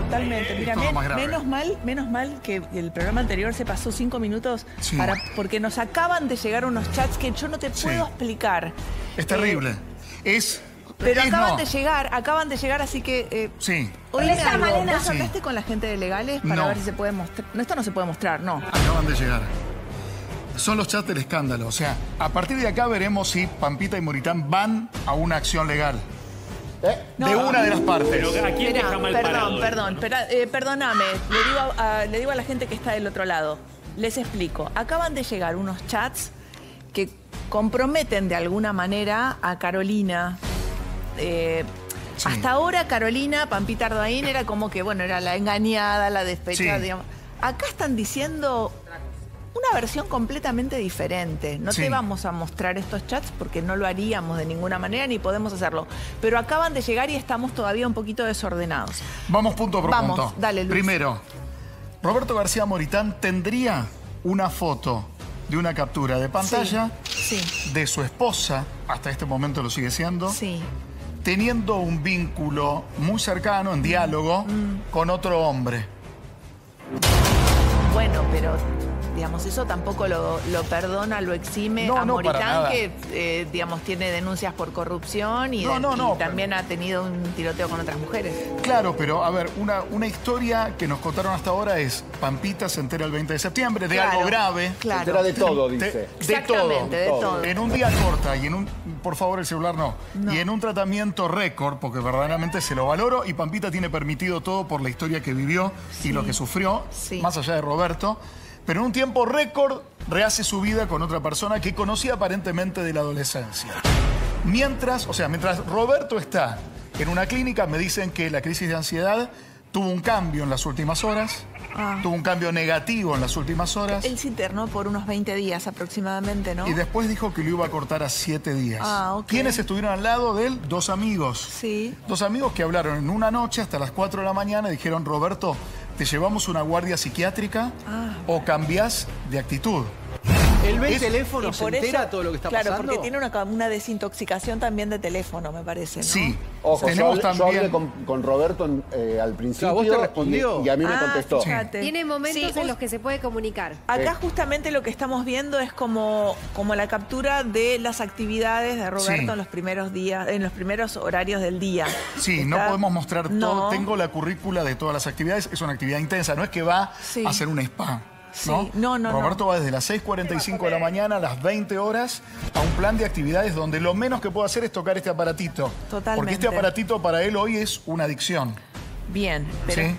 Totalmente. Mira, menos mal que el programa anterior se pasó 5 minutos porque nos acaban de llegar unos chats que yo no te puedo explicar. Es terrible. Pero acaban de llegar, así que... Oye, ¿vos hablaste con la gente de legales para ver si se puede mostrar? No, esto no se puede mostrar, no. Acaban de llegar. Son los chats del escándalo. O sea, a partir de acá veremos si Pampita y Moritán van a una acción legal. De una de las partes. Pero ¿a quién deja mal parado? Perdóname. Le digo a la gente que está del otro lado. Les explico. Acaban de llegar unos chats que comprometen de alguna manera a Carolina. Hasta ahora Carolina, Pampita Ardoain, era como que, bueno, era la engañada, la despechada, digamos. Acá están diciendo una versión completamente diferente. No te vamos a mostrar estos chats porque no lo haríamos de ninguna manera ni podemos hacerlo. Pero acaban de llegar y estamos todavía un poquito desordenados. Vamos punto por punto. Dale, Luis. Primero, Roberto García Moritán tendría una foto de una captura de pantalla de su esposa, hasta este momento lo sigue siendo, teniendo un vínculo muy cercano, en diálogo, con otro hombre. Bueno, pero digamos, eso tampoco lo perdona, lo exime a Moritán, que digamos, tiene denuncias por corrupción y también ha tenido un tiroteo con otras mujeres. Claro, pero a ver, una historia que nos contaron hasta ahora es: Pampita se entera el 20 de septiembre de algo grave. Se entera de todo, dice. De todo. En un día corta y en un... Por favor, el celular no. Y en un tratamiento récord, porque verdaderamente se lo valoro, y Pampita tiene permitido todo por la historia que vivió y lo que sufrió, más allá de Roberto. Pero en un tiempo récord rehace su vida con otra persona que conocía aparentemente de la adolescencia. Mientras Roberto está en una clínica, me dicen que la crisis de ansiedad tuvo un cambio en las últimas horas, tuvo un cambio negativo en las últimas horas. Él se internó por unos 20 días aproximadamente, ¿no? Y después dijo que lo iba a cortar a 7 días. ¿Quiénes estuvieron al lado de él? 2 amigos. Sí. 2 amigos que hablaron en una noche hasta las 4 de la mañana y dijeron: Roberto, ¿te llevamos una guardia psiquiátrica o cambiás de actitud? Él ve el teléfono, se entera todo lo que está pasando. Claro, porque tiene una desintoxicación también de teléfono, me parece, ¿no? Sí. Ojo, yo hablé con Roberto al principio. ¿Vos te respondió? Y a mí me contestó. Fíjate. Tiene momentos en los que se puede comunicar. Acá justamente lo que estamos viendo es como la captura de las actividades de Roberto en los primeros días, en los primeros horarios del día. Sí, no podemos mostrar todo. Tengo la currícula de todas las actividades. Es una actividad intensa, no es que va a hacer un spa. Roberto va desde las 6:45 de la mañana a las 20 horas a un plan de actividades donde lo menos que puede hacer es tocar este aparatito. Totalmente. Porque este aparatito para él hoy es una adicción. Bien, pero,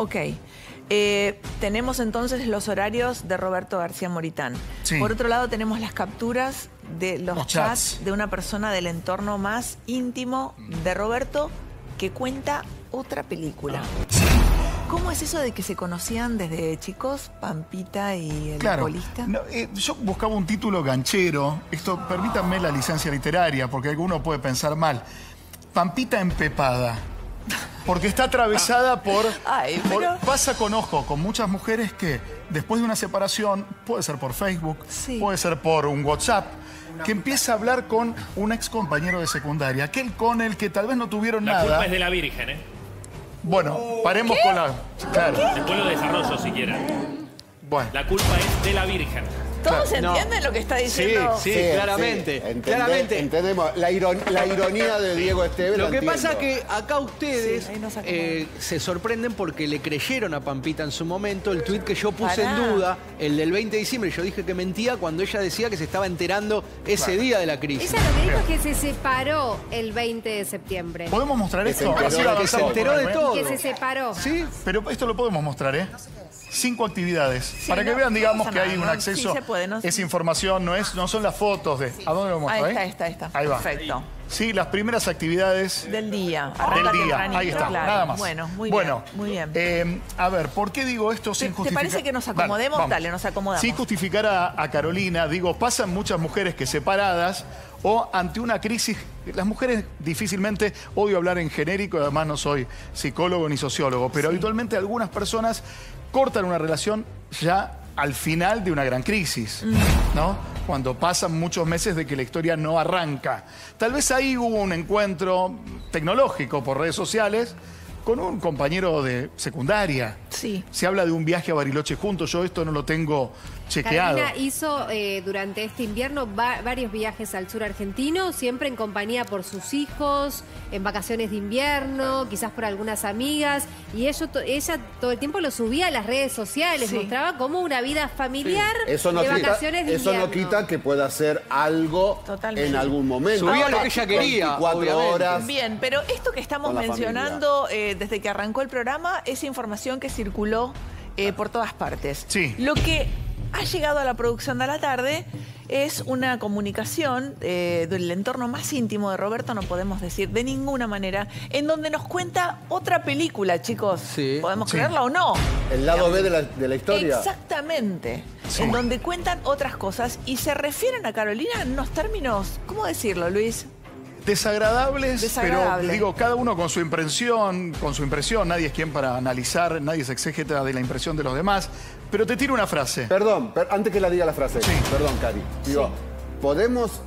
tenemos entonces los horarios de Roberto García Moritán. Por otro lado tenemos las capturas de los chats de una persona del entorno más íntimo de Roberto que cuenta otra película. ¿Cómo es eso de que se conocían desde chicos, Pampita y el alcoholista? Yo buscaba un título ganchero. Permítanme la licencia literaria, porque alguno puede pensar mal. Pampita empepada. Porque está atravesada pasa con muchas mujeres que después de una separación, puede ser por Facebook, puede ser por un WhatsApp, que empieza a hablar con un ex compañero de secundaria, aquel con el que tal vez no tuvieron nada. La culpa es de la Virgen, ¿eh? Bueno, paremos con la... Después lo desarrollo si quieren. Bueno. La culpa es de la Virgen. ¿Todos entienden lo que está diciendo? Sí, claramente. Claramente. Entendemos la ironía de Diego Esteves. Lo que pasa es que acá ustedes se sorprenden porque le creyeron a Pampita en su momento el tuit que yo puse en duda, el del 20 de diciembre. Yo dije que mentía cuando ella decía que se estaba enterando ese día de la crisis. Ella lo que dijo es que se separó el 20 de septiembre. ¿Podemos mostrar esto? Que se enteró de todo. Que se separó. Sí, pero esto lo podemos mostrar, ¿eh? 5 actividades. Para que vean, digamos, que hay un acceso. Es información, no son las fotos de... ¿A dónde lo muestro? Ahí está. Ahí va. Perfecto. Sí, las primeras actividades... Del día. Ahí está, nada más. Bueno, muy bien. A ver, ¿por qué digo esto sin justificar? ¿Te parece que nos acomodemos? Dale, nos acomodamos. Sin justificar a Carolina, digo, pasan muchas mujeres que separadas o ante una crisis... Las mujeres difícilmente, odio hablar en genérico, además no soy psicólogo ni sociólogo, pero habitualmente algunas personas cortan una relación ya al final de una gran crisis, ¿no? Cuando pasan muchos meses de que la historia no arranca. Tal vez ahí hubo un encuentro tecnológico por redes sociales con un compañero de secundaria. Sí. Se habla de un viaje a Bariloche juntos. Yo esto no lo tengo chequeado. Carolina hizo durante este invierno varios viajes al sur argentino, siempre en compañía por sus hijos, en vacaciones de invierno, quizás por algunas amigas. Y ella todo el tiempo lo subía a las redes sociales, mostraba como una vida familiar de vacaciones de invierno. Eso no quita que pueda hacer algo en algún momento. Subía lo que ella quería, 24 horas. Bien, pero esto que estamos mencionando desde que arrancó el programa es información que circuló por todas partes. Sí. Lo que ha llegado a la producción de la tarde es una comunicación del entorno más íntimo de Roberto, no podemos decir de ninguna manera, en donde nos cuenta otra película, chicos. Sí. ¿Podemos creerla o no? El lado B de la historia. Exactamente. Sí. En donde cuentan otras cosas y se refieren a Carolina en unos términos, ¿cómo decirlo, Luis? Desagradables, pero digo, cada uno con su impresión, nadie es quien para analizar, nadie es exégeta de la impresión de los demás, pero te tiro una frase. Perdón, antes que la diga la frase, perdón, Cari. Digo, ¿podemos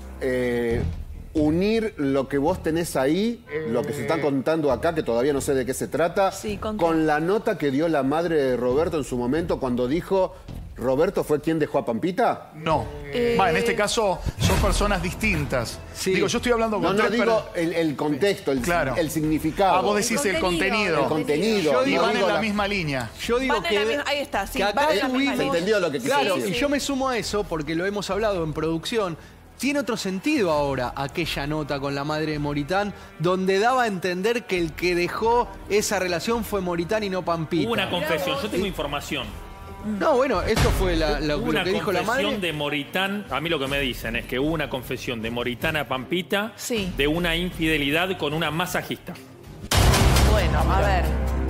unir lo que vos tenés ahí, lo que se está contando acá, que todavía no sé de qué se trata, con la nota que dio la madre de Roberto en su momento cuando dijo... ¿Roberto fue quien dejó a Pampita? No. En este caso son personas distintas. Sí. Digo, yo estoy hablando con digo el contexto, el significado. Vos decís el contenido. El contenido. Y van en la misma línea. Yo digo que... Ahí está, sí. Que acá se entendió lo que quise decir. Y yo me sumo a eso porque lo hemos hablado en producción. Tiene otro sentido ahora aquella nota con la madre de Moritán, donde daba a entender que el que dejó esa relación fue Moritán y no Pampita. Hubo una confesión, yo tengo información. No, bueno, esto fue lo que dijo la madre. Una confesión de Moritán, a mí lo que me dicen es que hubo una confesión de Moritán a Pampita de una infidelidad con una masajista. Bueno, a ver.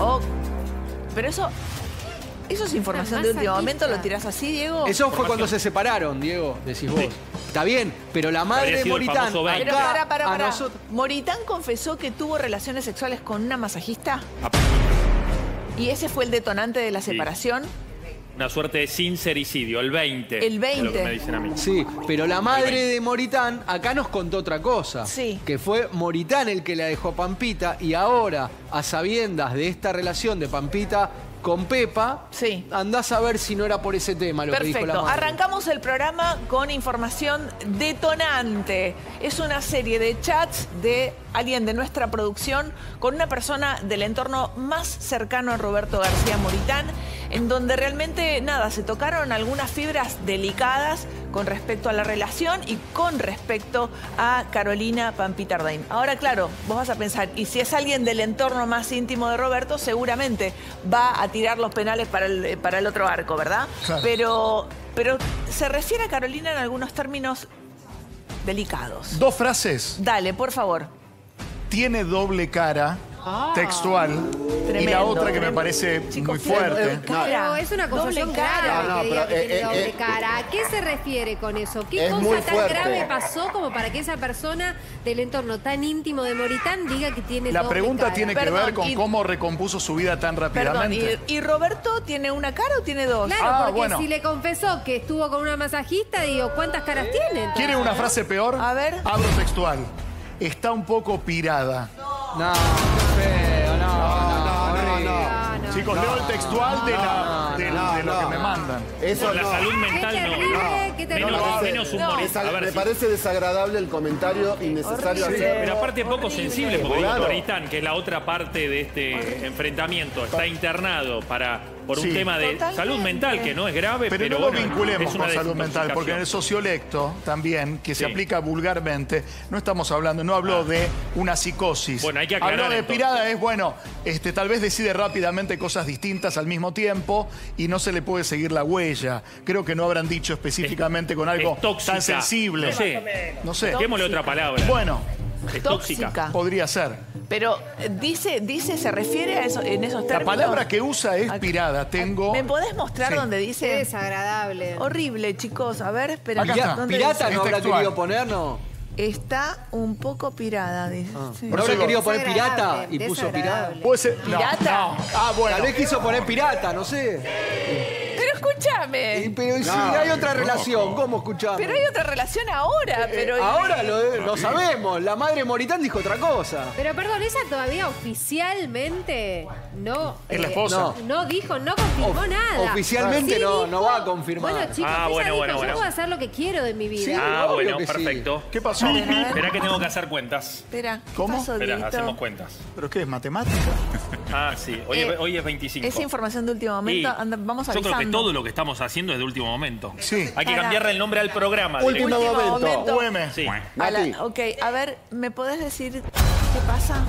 Pero eso es información de último momento, ¿lo tirás así, Diego? Eso fue cuando se separaron, Diego, decís vos. Está bien, pero la madre de Moritán... Pero para. ¿Moritán confesó que tuvo relaciones sexuales con una masajista? ¿Y ese fue el detonante de la separación? Una suerte de sincericidio, el 20. El 20. Es lo que me dicen a mí. Sí, pero la madre de Moritán acá nos contó otra cosa. Sí. Que fue Moritán el que la dejó a Pampita y ahora, a sabiendas de esta relación de Pampita con Pepa, andás a ver si no era por ese tema lo que dijo la madre. Arrancamos el programa con información detonante. Es una serie de chats de alguien de nuestra producción con una persona del entorno más cercano a Roberto García Moritán, en donde realmente, se tocaron algunas fibras delicadas con respecto a la relación y con respecto a Carolina Pampita Ardain. Ahora, claro, vos vas a pensar, y si es alguien del entorno más íntimo de Roberto, seguramente va a tirar los penales para el otro arco, ¿verdad? Claro. Pero se refiere a Carolina en algunos términos delicados. 2 frases. Dale, por favor. Tiene doble cara. Textual. Tremendo, y la otra que me parece muy fuerte. Pero es una acusación grave que tiene doble cara. ¿A qué se refiere con eso? ¿Qué cosa tan grave pasó como para que esa persona del entorno tan íntimo de Moritán diga que tiene doble cara? La pregunta tiene que ver con cómo recompuso su vida tan rápidamente. ¿Y Roberto tiene una cara o tiene 2? Claro, porque si le confesó que estuvo con una masajista, digo, ¿cuántas caras tiene? Entonces, ¿quiere una frase peor? A ver. Abro textual. Está un poco pirada. No, qué feo, no. Chicos, leo el textual de lo que me mandan. Eso por la salud mental qué terrible. Menos humorista. Me parece desagradable el comentario innecesario. Pero aparte poco sensible, porque Moritán, que es la otra parte de este enfrentamiento, está internado por un tema de salud mental que no es grave, pero no lo vinculemos con salud mental, porque en el sociolecto también, que se aplica vulgarmente, no estamos hablando, no habló de una psicosis. Bueno, hay que aclarar. Habló de pirada, tal vez decide rápidamente cosas distintas al mismo tiempo y no se le puede seguir la huella. Creo que no habrán dicho específicamente con algo tan sensible. No sé. Démosle otra palabra. Bueno. Es tóxica. Podría ser. Pero se refiere a eso en esos términos. La palabra que usa es pirada. ¿Me podés mostrar dónde dice? Qué desagradable. Horrible, chicos. A ver, espera. ¿Pirata no habrá querido poner, no? Está un poco pirada, dice. ¿No habrá querido poner pirata y puso pirada? ¿Puede ser? ¿Pirata? Bueno. Tal vez quiso poner pirata, no sé. Pero escúchame. Pero si hay otra relación, ¿cómo escuchamos? Pero hay otra relación ahora. Pero ahora lo sabemos. La madre Moritán dijo otra cosa. Pero perdón, ella todavía oficialmente no... Es la esposa. No dijo, no confirmó nada. Oficialmente no va a confirmar. Bueno, chicos, ella dijo, yo puedo hacer lo que quiero de mi vida. Sí, bueno, que perfecto. Sí. ¿Qué pasó? Espera que tengo que hacer cuentas. Espera, ¿cómo? Espera, hacemos cuentas. ¿Pero qué es, matemática? Sí. Hoy es 25. Es información de último momento. Vamos avisando. Yo creo que todo lo que estamos haciendo es de último momento. Sí. Hay que cambiarle el nombre al programa. Último momento. UM. Sí. Mati. Ok, a ver, ¿me podés decir qué pasa?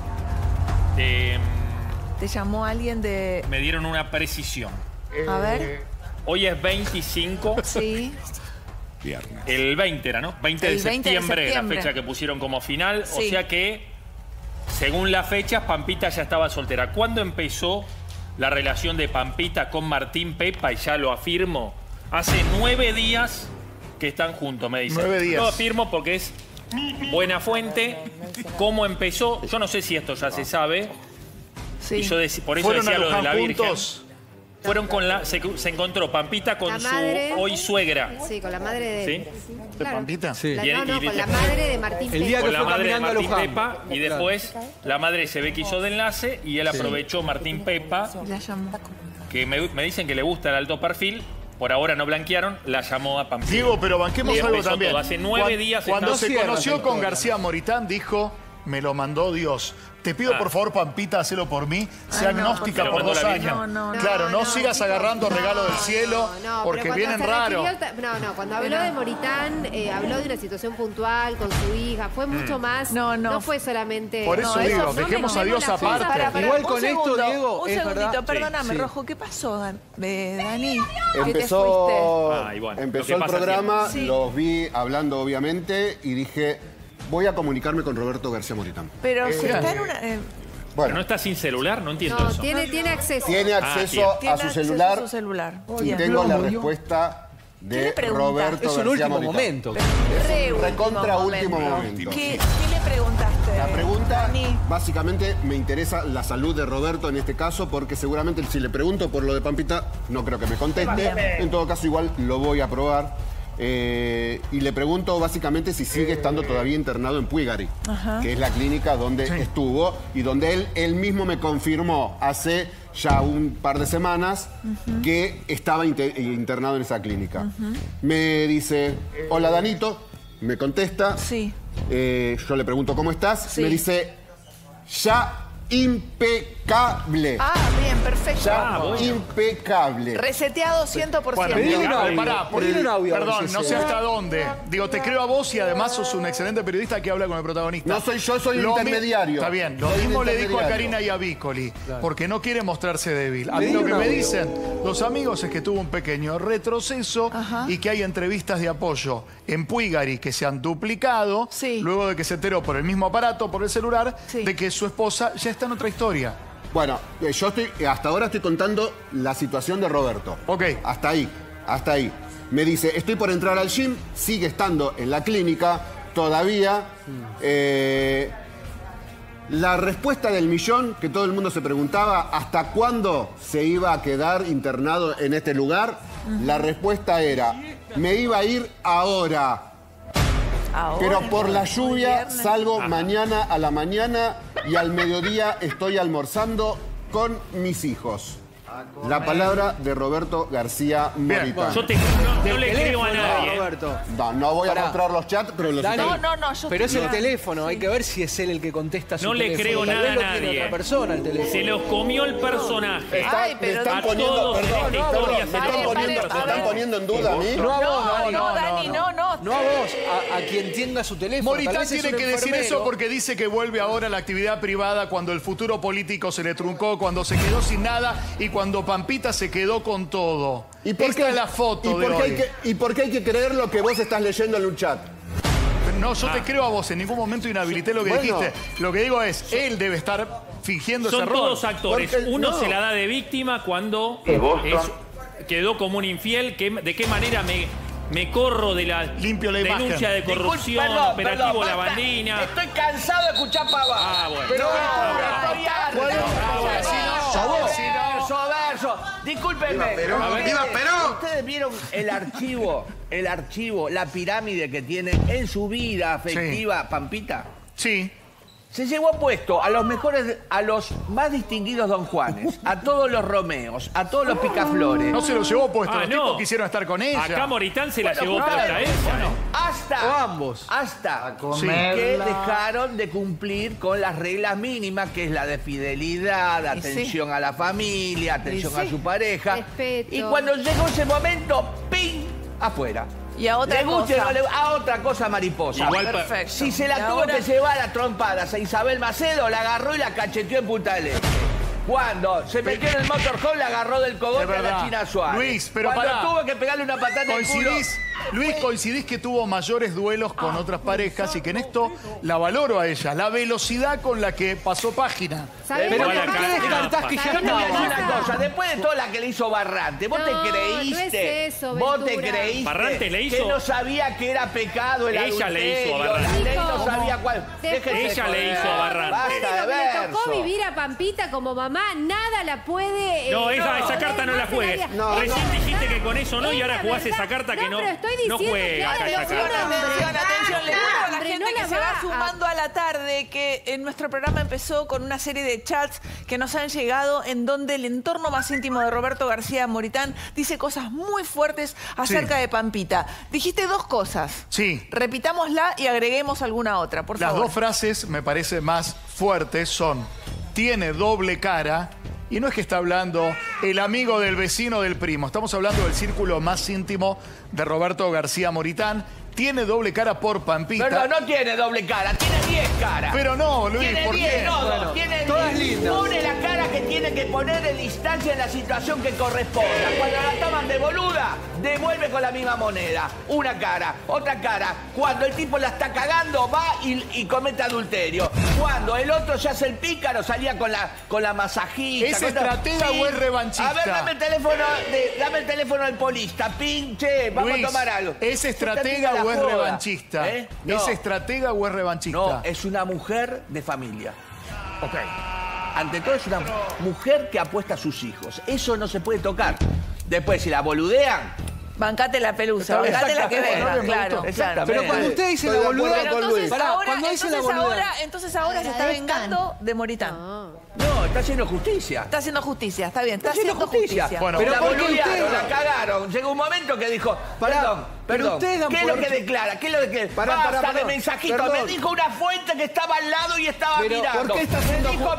¿Te llamó alguien de...? Me dieron una precisión. A ver. Hoy es 25. Sí. Viernes. El 20 era, ¿no? 20 de El 20 de septiembre, la septiembre. fecha que pusieron como final. Sí. O sea que, según las fechas, Pampita ya estaba soltera. ¿Cuándo empezó la relación de Pampita con Martín Pepa? Y ya lo afirmo. Hace 9 días que están juntos, me dicen. 9 días. Lo afirmo porque es buena fuente. ¿Cómo empezó? Yo no sé si esto ya se sabe. Sí. Y yo por eso ¿Fueron decía a lo de Luján la Virgen. juntos? Fueron con se encontró Pampita con La su madre. hoy suegra. Sí, con la madre de... ¿Sí? ¿De Pampita? Sí. con la madre de Martín El día Pepa. Con que la fue madre de caminando a Martín Luján. Pepa y Claro. después la madre se ve que hizo de enlace y él aprovechó Martín Pepa, La llamó. que me dicen que le gusta el alto perfil, por ahora no blanquearon, la llamó a Pampita. Diego, pero banquemos Y algo empezó también. todo. Hace 9 días Cuando está- se cierra conoció esa con historia. García Moritán, dijo, me lo mandó Dios. Te pido, por favor, Pampita, hacelo por mí. Sea Ay, no, agnóstica por por favor. 2 No, años. no, no. Claro, no No, sigas chicos, agarrando regalo del cielo, no, porque pero vienen cuando se raros. refirió cuando habló de Moritán, habló de una situación puntual con su hija, fue mucho más. No. fue solamente. Por eso digo, no dejemos a Dios mezclemos las aparte. cosas. Igual un con esto, segundo, Diego, un es segundito, verdad. perdóname, Sí. Rojo, ¿qué pasó, Dani? Que te Empezó, Ah, y bueno, lo empezó que el pasa programa, siempre. Sí. los vi hablando obviamente y dije, voy a comunicarme con Roberto García Moritán. Pero si está en una... Pero Bueno, no está sin celular, no entiendo No, eso. tiene acceso. tiene acceso tiene a su acceso celular a su celular. y Bien. tengo la respuesta ¿Qué de le preguntas? Roberto Es un García último Moritán. momento. Re Recontra último momento. ¿Qué le preguntaste? La pregunta, Dani? básicamente, me interesa la salud de Roberto en este caso, porque seguramente si le pregunto por lo de Pampita, no creo que me conteste. En todo caso, igual lo voy a probar. Y le pregunto básicamente si sigue estando todavía internado en Puigari, que es la clínica donde estuvo y donde él mismo me confirmó hace ya un par de semanas que estaba internado en esa clínica. Me dice, hola Danito, me contesta. Sí. Yo le pregunto cómo estás. Sí. Me dice, ya impecable. Ah, bien, perfecto. Ya impecable. Reseteado 100%. Bueno, Pedile un pará, audio, pará, pedile un audio, perdón, a ver si no se sé da. hasta dónde. Digo, te creo a vos y además sos un excelente periodista que habla con el protagonista. No soy yo, soy un Lo mi- intermediario. Está bien, lo Soy un mismo le dijo a intermediario. Karina y a Bicoli, porque no quiere mostrarse débil. A mí Pedile lo que un me audio. dicen los amigos es que tuvo un pequeño retroceso y que hay entrevistas de apoyo en Puigari que se han duplicado, Sí. luego de que se enteró por el mismo aparato, por el celular, Sí. de que su esposa ya está en otra historia. Bueno, yo hasta ahora estoy contando la situación de Roberto. Ok. Hasta ahí. Me dice, estoy por entrar al gym, sigue estando en la clínica todavía. La respuesta del millón que todo el mundo se preguntaba, ¿hasta cuándo se iba a quedar internado en este lugar? La respuesta era, me iba a ir ahora. Ahora, Pero por la lluvia viernes. salgo mañana a la mañana y al mediodía estoy almorzando con mis hijos. La palabra de Roberto García Moritán. Yo no le creo a nadie. Roberto. No voy a Pará. mostrar los chats, pero los Dani, estoy- No, yo Pero es estoy- el teléfono, hay que ver si es él el que contesta su No le teléfono. creo Tal nada vez a lo tiene nadie. otra persona el teléfono. Se los comió el personaje. Ay, pero me están Dani, poniendo, todos en perdón, esta perdón, historia me se están los comió el poniendo, me están personaje. poniendo en duda a mí. No a vos, Dani, no. No a vos, a quien tenga su teléfono. Tal Moritán vez es tiene un que decir enfermero. eso porque dice que vuelve ahora a la actividad privada cuando el futuro político se le truncó, cuando se quedó sin nada y cuando Pampita se quedó con todo. ¿Y por Esta qué es la foto ¿Y de por qué hoy. ¿Y por qué hay que creer lo que vos estás leyendo en un chat? No, yo te creo a vos, en ningún momento inhabilité lo que Bueno. dijiste. Lo que digo es, él debe estar fingiendo ese Son error. todos actores. Porque- Uno no. se la da de víctima cuando quedó como un infiel. ¿De qué manera me corro de la Limpio la denuncia imagen. de corrupción, operativo La Bandina? Estoy cansado de escuchar pavadas. Ah, bueno. Pero pasó? Discúlpenme. ¡Viva Perón! ¿Ustedes vieron el archivo, la pirámide que tiene en su vida afectiva, Pampita? Sí. Se llevó puesto a los mejores, a los más distinguidos Don Juanes, a todos los Romeos, a todos los Picaflores. No se lo llevó puesto, los no. tipos quisieron estar con ella. Acá Moritán se la llevó Claro, puesta a ella. Hasta, O ambos. hasta que dejaron de cumplir con las reglas mínimas, que es la de fidelidad, atención a la familia, atención a su pareja. Respeto. Y cuando llegó ese momento, ¡ping! Afuera. Y a otra Le guste, cosa. no le- a otra cosa mariposa. Igual Perfecto. Si se la Y tuvo ahora- que llevar a trompadas a Isabel Macedo, la agarró y la cacheteó en Punta del Este. Cuando se metió en el motorhome, la agarró del cogote Es a la verdad. China Suárez. Luis, pero Cuando pará. tuvo que pegarle una patada en el culo... Coincidís que tuvo mayores duelos con otras parejas y que en esto la valoro a ella, la velocidad con la que pasó página. ¿Sabés Pero lo que ¿por qué pasa? descartás que ya ¿Sabés Yo te voy a decir lo que una pasa? cosa, después de toda la que le hizo Barrante, vos No, te creíste, no es eso, vos te Ventura. creíste Barrante le hizo- que no sabía que era pecado el Ella le hizo a adulterio, la Barrante. ley no sabía cuál. Después- Déjense Ella le joder. hizo a Barrante. Basta Después de de lo que le tocó verso. vivir a Pampita como mamá, nada la puede... No, esa poner carta no la más en juegues. vida. Recién dijiste que con eso no y Es ahora la jugás verdad. esa carta que no, pero estoy no diciendo juega que esa ahora carta. Atención, le cuento a la Hombre, gente no que la se va va a- sumando a la tarde que en nuestro programa empezó con una serie de chats que nos han llegado en donde el entorno más íntimo de Roberto García Moritán dice cosas muy fuertes acerca de Pampita. Dijiste dos cosas. Sí. Repitámosla y agreguemos alguna otra, por Las favor. dos frases me parece más fuertes son: tiene doble cara. Y no es que está hablando el amigo del vecino del primo. Estamos hablando del círculo más íntimo de Roberto García Moritán. Tiene doble cara por Pampita. Perdón, no tiene doble cara, tiene 10 caras. Pero no, Luis, Tiene ¿por 10, qué? no, Bueno, tiene todas 10. lindas. Pone la cara que tiene que poner en instancia en la situación que corresponda. Cuando la toman de boluda, devuelve con la misma moneda. Una cara, otra cara. Cuando el tipo la está cagando, va y comete adulterio. Cuando el otro se hace el pícaro, salía con la masajista. ¿Es con estratega todo. o es revanchista? A ver, dame el teléfono al polista. Pinche, vamos Luis, a tomar algo. ¿es Usted estratega tenga la o es joda. revanchista? No. ¿Es estratega o es revanchista? No, es una mujer de familia. Ok. Ante todo es una mujer que apuesta a sus hijos. Eso no se puede tocar. Después, si la boludean... Bancate la pelusa, bancate la que Exactamente. venga, claro. Exactamente. Pero cuando usted dice Estoy la de acuerdo boluda... con Luis. Entonces ahora, cuando dice la boluda... entonces ahora se está vengando de Moritán. No, está haciendo justicia. Está haciendo justicia, está bien, está Está haciendo justicia. Bueno, pero pero la ¿por qué boludearon, usted- la cagaron. Llegó un momento que dijo, Pará, pero ustedes dan ¿qué es por lo que hecho- declara? ¿Qué es lo que Pará, Basta de perdón, mensajito. perdón. Me dijo una fuente que estaba al lado y estaba Pero, mirando. ¿por qué está Me haciendo dijo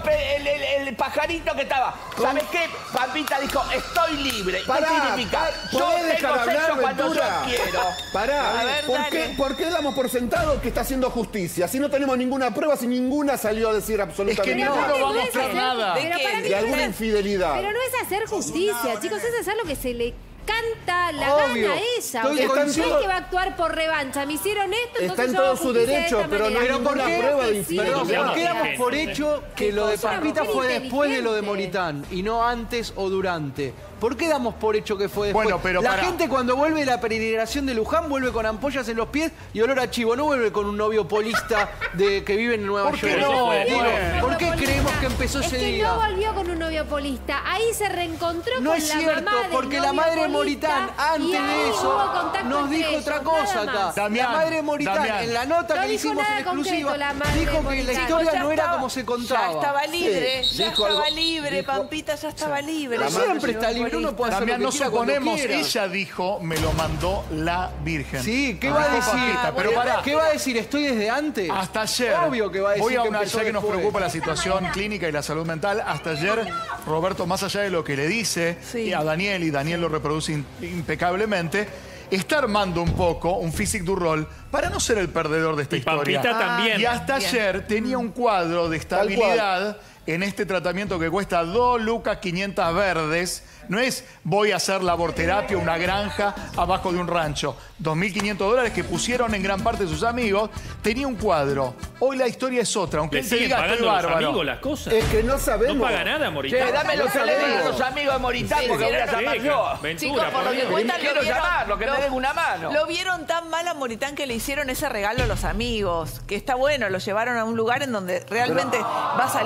el pajarito que estaba. ¿Sabes qué? Pampita dijo, estoy libre. ¿Qué Pará, significa? Yo ¿podés dejar tengo hablar, sexo cuando Ventura? yo quiero. Pará, A ver, dale. ¿por qué damos por sentado que está haciendo justicia? Si no tenemos ninguna prueba, si ninguna salió a decir absolutamente Es que Pero no nada. aparte va a es mostrar hacer- nada. pero para mí De no alguna es- infidelidad. Pero no es hacer justicia, chicos, es hacer lo que se le canta la Obvio. gana a ella. Estoy O sea, no contigo. es que va a actuar por revancha. Me hicieron esto, Está entonces en yo hago todo su justicia de derecho, esta pero no manera. hay Pero ¿por ninguna qué? prueba de Sí, Perdón, infidelidad. ¿por qué damos Gente. por hecho que lo de cosa? Pampita Mujer fue después de lo de inteligente. Moritán y no antes o durante? ¿Por qué damos por hecho que fue después? Bueno, pero la pará. gente cuando vuelve de la peregrinación de Luján vuelve con ampollas en los pies y olor a chivo, no vuelve con un novio polista que vive en Nueva ¿Por qué York. no? Digo, Bueno. ¿por qué creemos que empezó es ese que día? no volvió con un novio polista. Ahí se reencontró No con es la cierto, mamá del porque la novio madre de polista, Moritán, antes y ahí de hubo eso, contacto nos entre dijo ellos, otra nada cosa más. acá. Damián, la madre de Moritán, Damián. en la nota No que le dijo hicimos en nada exclusiva, concreto la madre dijo de que la Moritán. historia Ya no era estaba- como se Ya contaba. estaba libre, Sí, ya dijo estaba algo- libre, dijo- Pampita ya estaba libre. Pero La madre siempre se está libre, uno puede hacer Damián, lo no que quiera cuando suponemos, quiera. ella dijo, me lo mandó la Virgen. Sí, ¿qué Me va a dijo decir? Pampita, pero pará. ¿Qué va a decir? ¿Estoy desde antes? Hasta ayer, Obvio que va a decir voy a que una, empezó ya que nos después. preocupa la situación clínica y la salud mental, hasta ayer Roberto, más allá de lo que le dice Sí. a Daniel, y Daniel lo reproduce impecablemente, está armando un poco un physique du rol para no ser el perdedor de esta Y historia. Pampita también. Y hasta Bien. ayer tenía un cuadro de estabilidad en este tratamiento que cuesta 2 lucas 500 verdes. No es voy a hacer laborterapia, una granja abajo de un rancho. 2.500 dólares que pusieron en gran parte sus amigos. Tenía un cuadro. Hoy la historia es otra, aunque ¿Le él te siguen diga estoy pagando los bárbaro. amigos las cosas? Es que no sabemos. No paga nada, Moritán. Che, dame los que le den a los amigos de Moritán porque voy a Sí, llamar yo. Ventura, Chicos, por lo que Dios. cuentan, Quiero llamarlo, que me den una mano. Lo vieron tan mal a Moritán que le hicieron ese regalo a los amigos. Que está bueno, lo llevaron a un lugar en donde realmente va a salir mejor.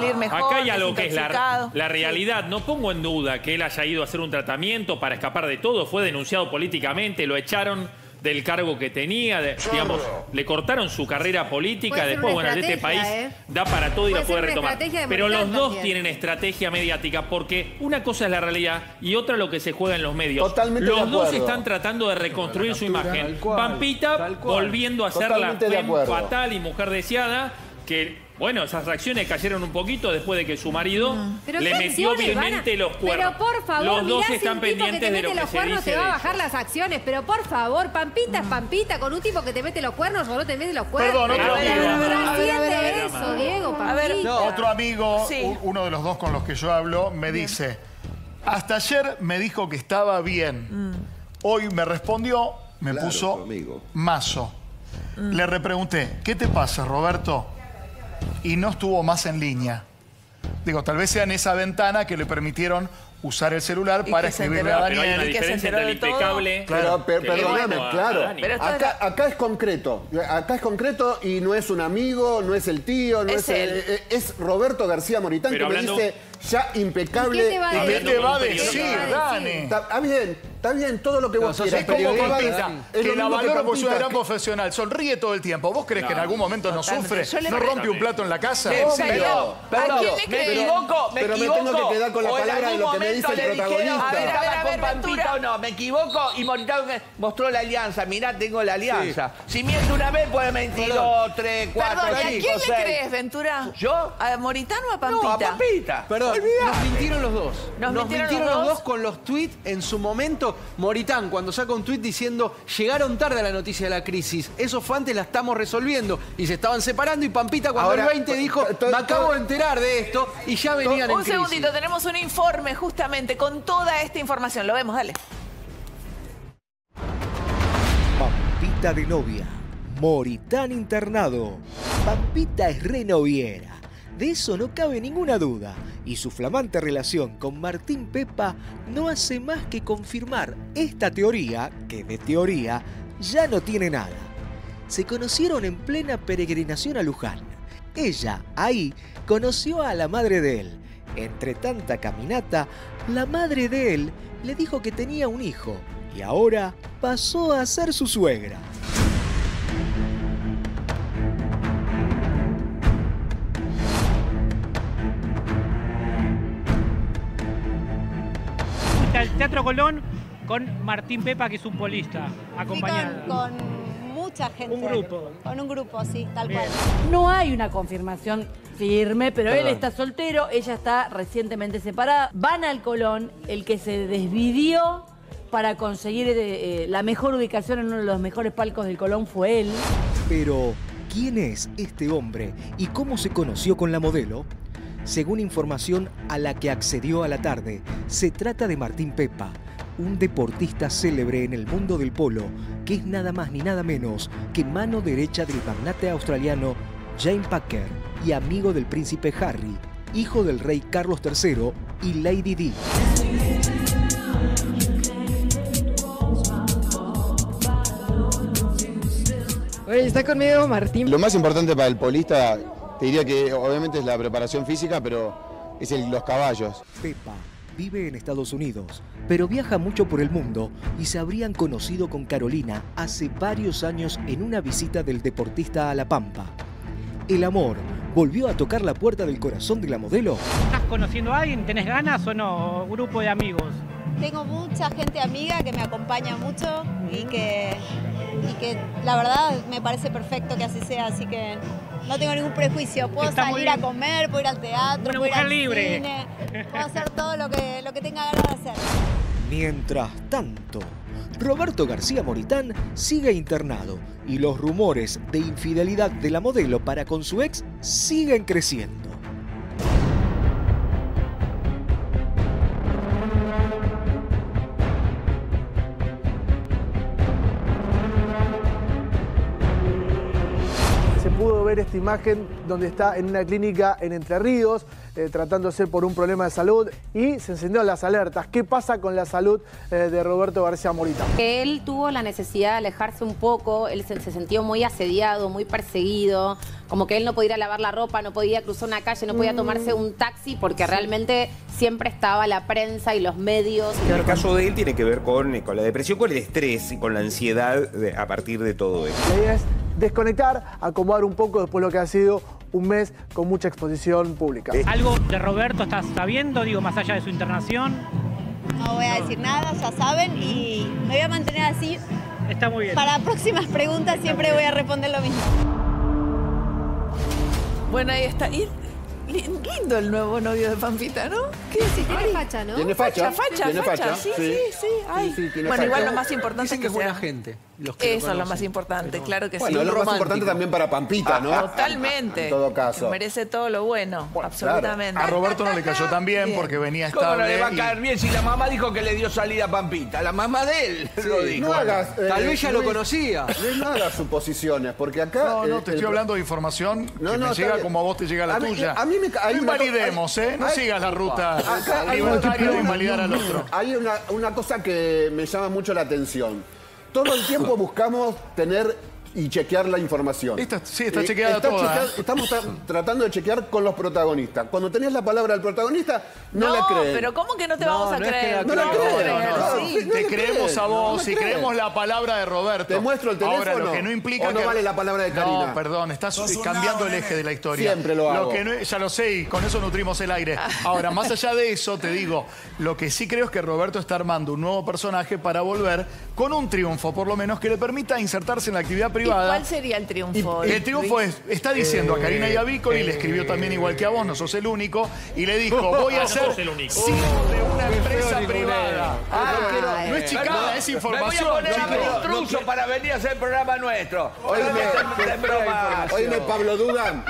acá hay algo que es la realidad. No pongo en duda que él haya ido a hacer un tratamiento para escapar de todo. Fue denunciado políticamente, lo echaron del cargo que tenía, digamos, le cortaron su carrera política, después, bueno, de este país da para todo y lo puede retomar. Pero los dos tienen estrategia mediática, porque una cosa es la realidad y otra lo que se juega en los medios. Totalmente los dos están tratando de reconstruir su imagen. Pampita volviendo a ser la fatal y mujer deseada, que... Bueno, esas reacciones cayeron un poquito después de que su marido le metió vilmente los cuernos. Pero por favor, los dos están pendientes de lo que se dice. Te va a bajar las acciones, pero por favor, Pampita es Pampita, con un tipo que te mete los cuernos o no te mete los cuernos. Perdón, otro amigo. Eso, Diego, Pampita. Otro amigo, uno de los dos con los que yo hablo, me dice, hasta ayer me dijo que estaba bien. Hoy me respondió, me puso mazo. Le repregunté, ¿qué te pasa, Roberto? Y no estuvo más en línea. Digo, tal vez sea en esa ventana que le permitieron usar el celular para escribirle a Daniel. Pero hay una diferencia entre el impecable... Pero perdóname, claro. Acá es concreto. Acá es concreto y no es un amigo, no es el tío, no es Roberto García Moritán, que me dice ya impecable. ¿Qué te va a decir, Dani? Está bien, todo lo que vos quieras. Es como Pampita, que la valora porque es una gran profesional. Sonríe todo el tiempo. ¿Vos crees que en algún momento no sufre? ¿No rompe un plato en la casa? Perdón, me equivoco. Pero me tengo que quedar con la palabra de lo que me dice el protagonista. ¿Estaba con Pampita o no? Me equivoco y Moritán mostró la alianza. Mirá, tengo la alianza. Si miente una vez, puede mentir 2, 3, 4, 5, 6. ¿A quién le crees, Ventura? ¿Yo? ¿A Moritán o a Pampita? No, a Pampita. Perdón, nos mintieron los dos. Nos mintieron los dos con los tweets en su momento. Moritán, cuando saca un tuit diciendo llegaron tarde a la noticia de la crisis, eso fue antes, la estamos resolviendo. Y se estaban separando y Pampita cuando el 20 dijo, me acabo de enterar de esto y ya venían en crisis. Un segundito, tenemos un informe justamente con toda esta información. Lo vemos, dale. Pampita de novia, Moritán internado. Pampita es renoviera. De eso no cabe ninguna duda, y su flamante relación con Martín Pepa no hace más que confirmar esta teoría, que de teoría ya no tiene nada. Se conocieron en plena peregrinación a Luján. Ella, ahí, conoció a la madre de él. Entre tanta caminata, la madre de él le dijo que tenía un hijo, y ahora pasó a ser su suegra. Al Teatro Colón con Martín Pepa, que es un polista, acompañado. Con mucha gente. Un grupo. Con un grupo, sí, tal cual. No hay una confirmación firme, pero él está soltero, ella está recientemente separada. Van al Colón, el que se desvivió para conseguir la mejor ubicación en uno de los mejores palcos del Colón fue él. Pero, ¿quién es este hombre y cómo se conoció con la modelo? Según información a la que accedió a la tarde, se trata de Martín Pepa, un deportista célebre en el mundo del polo, que es nada más ni nada menos que mano derecha del magnate australiano James Packer y amigo del príncipe Harry, hijo del rey Carlos III y Lady Di. Oye, está conmigo Martín. Lo más importante para el polista, te diría que obviamente es la preparación física, pero es los caballos. Pepa vive en Estados Unidos, pero viaja mucho por el mundo y se habrían conocido con Carolina hace varios años en una visita del deportista a La Pampa. El amor volvió a tocar la puerta del corazón de la modelo. ¿Estás conociendo a alguien? ¿Tenés ganas o no? ¿Grupo de amigos? Tengo mucha gente amiga que me acompaña mucho y que la verdad me parece perfecto que así sea, así que no tengo ningún prejuicio. Puedo salir a comer, puedo ir al teatro, puedo ir al cine, puedo hacer todo lo que tenga ganas de hacer. Mientras tanto, Roberto García Moritán sigue internado y los rumores de infidelidad de la modelo para con su ex siguen creciendo. Pudo ver esta imagen donde está en una clínica en Entre Ríos. tratándose por un problema de salud y se encendieron las alertas. ¿Qué pasa con la salud de Roberto García Moritán? Él tuvo la necesidad de alejarse un poco, él se sintió muy asediado, muy perseguido, como que él no podía ir a lavar la ropa, no podía cruzar una calle, no podía tomarse un taxi porque realmente siempre estaba la prensa y los medios. El caso de él tiene que ver con la depresión, con el estrés y con la ansiedad a partir de todo esto. La idea es desconectar, acomodar un poco después de lo que ha sido un mes con mucha exposición pública. ¿Algo de Roberto estás sabiendo, digo, más allá de su internación? No voy a decir nada, ya saben, y me voy a mantener así. Está muy bien. Para próximas preguntas siempre voy a responder lo mismo. Bueno, ahí está. Y lindo el nuevo novio de Pampita, ¿no? ¿Qué decís? Tiene facha, ¿no? Tiene facha. Tiene facha. Sí. Ay. Sí, bueno, facha. Igual lo más importante es que es buena gente. Eso es lo más importante, claro que sí. Bueno, lo más importante también para Pampita, ¿no? Totalmente. En todo caso. Merece todo lo bueno, absolutamente. Claro. A Roberto no le cayó tan bien porque venía estable. ¿Cómo no le va a caer bien si la mamá dijo que le dio salida a Pampita? La mamá de él lo dijo. No hagas, tal vez ya lo conocía. No hagas suposiciones, porque acá... No, te estoy hablando de información que me llega como a vos te llega la tuya. A mí me no invalidemos, ¿eh? No sigas la ruta libertaria de invalidar al otro. Hay una cosa que me llama mucho la atención. Todo el tiempo buscamos tener y chequear la información. Sí, está chequeada toda. Estamos tratando de chequear con los protagonistas. Cuando tenés la palabra del protagonista, no la crees. Pero ¿cómo que no te vamos a creer? No la crees. Te creemos a vos y creemos la palabra de Roberto. ¿Te muestro el teléfono? Ahora, lo que no implica ¿O no vale la palabra de Karina? No, perdón, estás cambiando el eje de la historia. Siempre lo hago. Ya lo sé y con eso nutrimos el aire. Ahora, más allá de eso, te digo, lo que sí creo es que Roberto está armando un nuevo personaje para volver con un triunfo, por lo menos, que le permita insertarse en la actividad privada. ¿Cuál sería el triunfo? El triunfo está diciendo a Karina y a Víctor, y le escribió también igual que a vos, no sos el único, y le dijo, voy a ser CEO de una empresa privada. No es chicana, es información. Me voy a poner a intruso para venir a hacer el programa nuestro. Oíme, Pablo Dugan,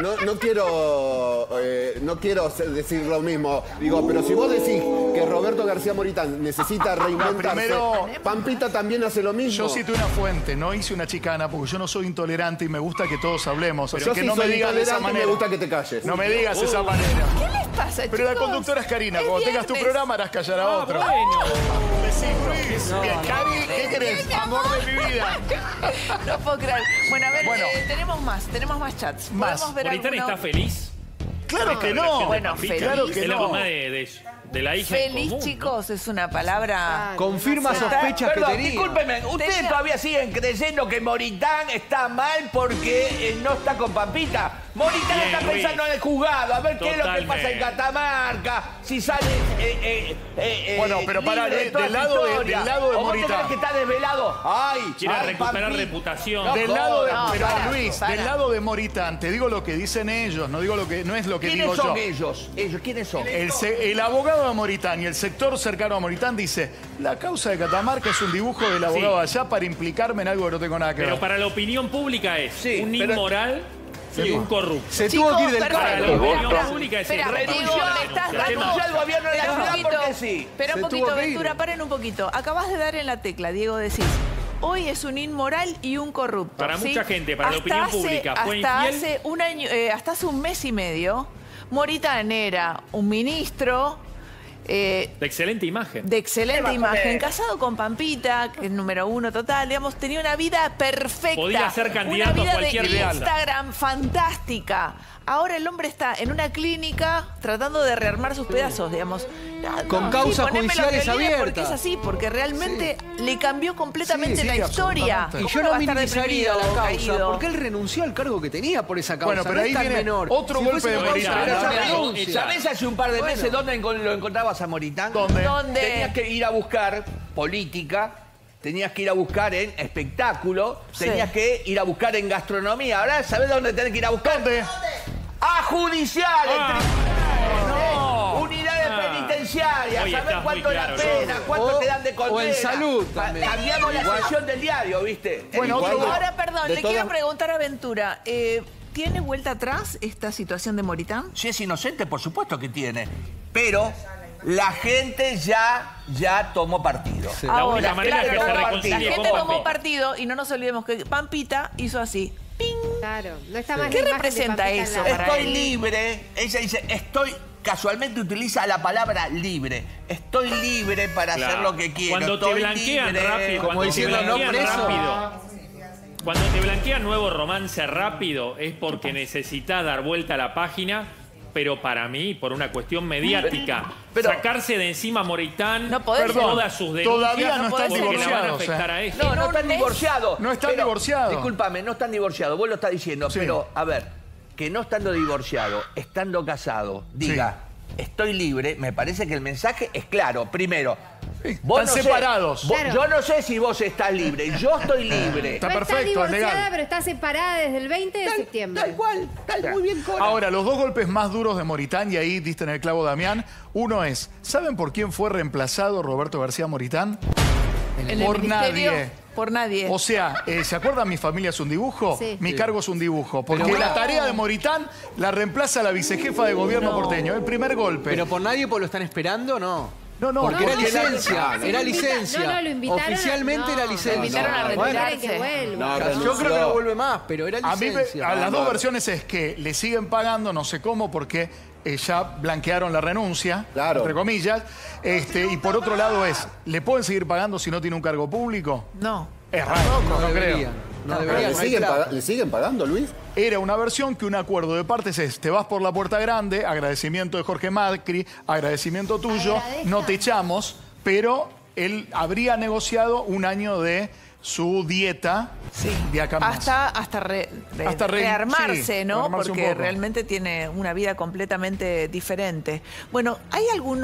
no quiero decir lo mismo. Digo, pero si vos decís que Roberto García Moritán necesita reinventarse, primero, Pampita también hace lo mismo. Yo cité una fuente, no hice una chicana, porque yo no soy intolerante y me gusta que todos hablemos. Pero que no me digas de esa manera. Me gusta que te calles. No me digas de esa manera. ¿Qué les pasa, chicos? Pero la conductora es Karina. Cuando tengas tu programa harás callar a otro. Bien, Cari, ¿qué querés? Amor de mi vida. No puedo creer. Bueno, a ver, tenemos más chats. Más. ¿Moritán está feliz? Claro que no. Bueno, feliz. Claro que es la no. mamá de la hija feliz, en común, chicos, ¿no? Es una palabra... Confirma sospechas que tenía. Discúlpenme, ¿ustedes todavía siguen creyendo que Moritán está mal porque no está con Pampita? Moritán está pensando en el juzgado, a ver qué es lo que pasa en Catamarca, si sale bueno, pero para del lado de Moritán. Que está desvelado. Quiere recuperar reputación. Del lado de Luis, del lado de Moritán, te digo lo que dicen ellos, no digo lo que no es lo que digo yo. ¿Quiénes son ellos? ¿Quiénes son? El abogado de Moritán y el sector cercano a Moritán dice, la causa de Catamarca es un dibujo del abogado allá para implicarme en algo que no tengo nada que ver. Pero para la opinión pública es un inmoral y un corrupto. Se tuvo que ir del Para la opinión pública es renunció al gobierno de la ciudad porque sí. Espera un poquito, Ventura, paren un poquito. Acabas de dar en la tecla, Diego, decís. Hoy es un inmoral y un corrupto. Para mucha gente, para la opinión pública, fue infiel. Hace un año, hasta hace un mes y medio, Moritán era un ministro... de excelente imagen. De excelente imagen. Casado con Pampita, que es número 1 total. Digamos, tenía una vida perfecta. Podía ser candidato a cualquier vida de Instagram fantástica. Ahora el hombre está en una clínica tratando de rearmar sus pedazos, digamos. Con causas judiciales abiertas. Porque es así, porque realmente le cambió completamente la historia. Y yo no minimizaría la causa, porque él renunció al cargo que tenía por esa causa. Bueno, pero ahí viene otro golpe de Moritán. ¿Sabés hace un par de meses dónde lo encontrabas a Moritán? ¿Dónde? Tenías que ir a buscar política, tenías que ir a buscar en espectáculo, tenías que ir a buscar en gastronomía. Ahora, ¿sabés dónde tenés que ir a buscar? ¿Dónde? ¡A judicial! Unidades penitenciarias, ¿sabés cuánto es la pena? ¿Cuánto te dan de condena? O en salud también. Cambiamos la sección del diario, ¿viste? Bueno, ahora, perdón, le quiero preguntar a Ventura. ¿Tiene vuelta atrás esta situación de Moritán? Si es inocente, por supuesto que tiene. Pero la gente ya tomó partido. Sí. La única manera es que se reconcilie. La gente tomó partido y no nos olvidemos que Pampita hizo así. ¡Ping! Claro, no está más. ¿Qué representa eso para Estoy él? libre. Ella dice, estoy casualmente utiliza la palabra libre. Estoy libre para hacer lo que quiero. Cuando te blanquean rápido, cuando te blanquean nuevo romance rápido, es porque necesitas dar vuelta a la página. Pero para mí, por una cuestión mediática, sacarse de encima a Moritán, todas sus denuncias, todavía no están divorciados. No están divorciados. No están divorciados. Discúlpame, no están divorciados. Vos lo estás diciendo. Sí. Pero, a ver, que no estando divorciado, estando casado, diga, estoy libre, me parece que el mensaje es claro. Primero, vos están separados. Yo no sé si vos estás libre. Yo estoy libre. Está perfecto, está divorciada, pero está separada desde el 20 de septiembre. Tal cual. Muy bien, Cora. Ahora, los dos golpes más duros de Moritán, y ahí diste en el clavo, Damián. Uno es, ¿saben por quién fue reemplazado Roberto García Moritán? Por nadie. Por nadie. O sea, ¿se acuerdan? Mi familia es un dibujo. Sí. Mi cargo es un dibujo. Porque la tarea de Moritán la reemplaza la vicejefa de gobierno porteño. El primer golpe. Pero por nadie, pues lo están esperando, ¿no? No, porque era licencia. Era licencia. No, lo invitaron. Oficialmente era licencia. Lo invitaron a retirarse. Que vuelva. Yo creo que no vuelve más, pero era licencia. A las dos versiones es que le siguen pagando, no sé cómo, porque ya blanquearon la renuncia, entre comillas. Y por otro lado ¿le pueden seguir pagando si no tiene un cargo público? No. Es raro, no creo. No ¿Le siguen pagando, Luis? Era una versión que un acuerdo de partes es, te vas por la puerta grande, agradecimiento de Jorge Macri, agradecimiento tuyo, no te echamos, pero él habría negociado un año de su dieta de acá más. Hasta rearmarse, ¿no? rearmarse porque realmente tiene una vida completamente diferente. Bueno, ¿hay algún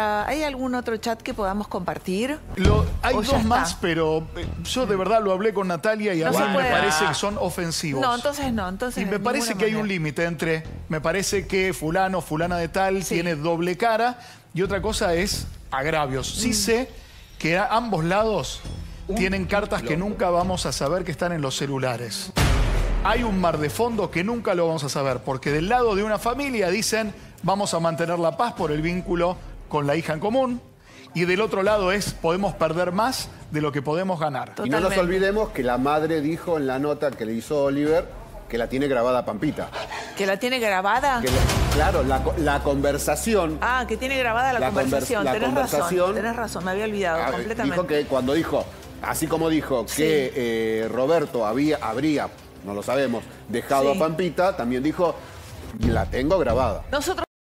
otro chat que podamos compartir? Hay dos más, pero yo de verdad lo hablé con Natalia y a mí me parece que son ofensivos. No, entonces no. Y me parece que hay un límite entre, me parece que fulano, fulana de tal, tiene doble cara, y otra cosa es agravios. Sí sé que a ambos lados tienen cartas que nunca vamos a saber que están en los celulares. Hay un mar de fondo que nunca lo vamos a saber, porque del lado de una familia dicen vamos a mantener la paz por el vínculo con la hija en común, y del otro lado podemos perder más de lo que podemos ganar. Totalmente. Y no nos olvidemos que la madre dijo en la nota que le hizo Oliver que la tiene grabada Pampita. ¿Que la tiene grabada? Claro, la conversación. Ah, que tiene grabada la conversación. Tenés razón, me había olvidado completamente. Dijo que cuando dijo, así como dijo que Roberto habría, no lo sabemos, dejado a Pampita, también dijo, la tengo grabada. Nosotros